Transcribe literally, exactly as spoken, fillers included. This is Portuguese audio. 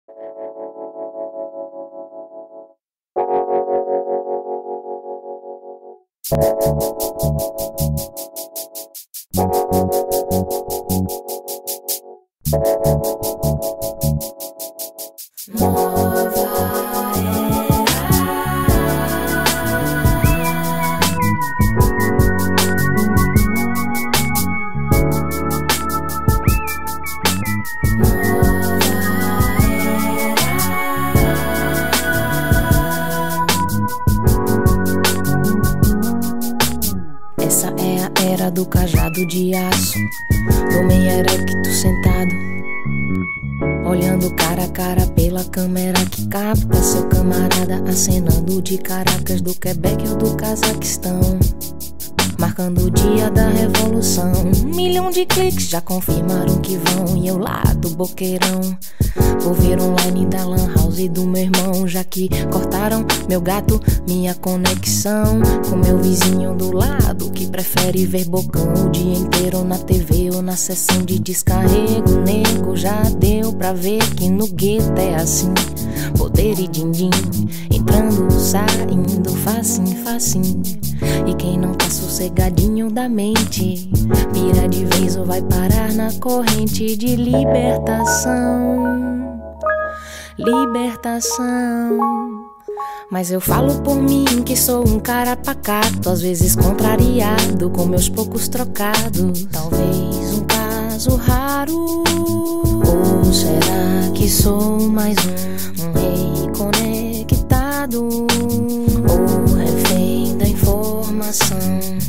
Essa é a era do cajado de aço, do homem erecto sentado, olhando cara a cara pela câmera que capta seu camarada acenando de Caracas, do Quebec ou do Cazaquistão, marcando o dia da revolução. Um milhão de cliques já confirmaram que vão, e eu lá do boqueirão vou ver online da lan house do meu irmão, já que cortaram meu gato, minha conexão com meu vizinho do lado, que prefere ver bocão o dia inteiro na T V ou na sessão de descarrego. Nego, já deu pra ver que no gueto é assim, poder e din-din, entrando, saindo, facinho, facinho. E quem não tá sossegadinho da mente pira de vez ou vai parar na corrente de libertação. Libertação. Mas eu falo por mim que sou um cara pacato, às vezes contrariado com meus poucos trocados. Talvez um caso raro, ou será que sou mais um, um rei conectado, ou refém da informação?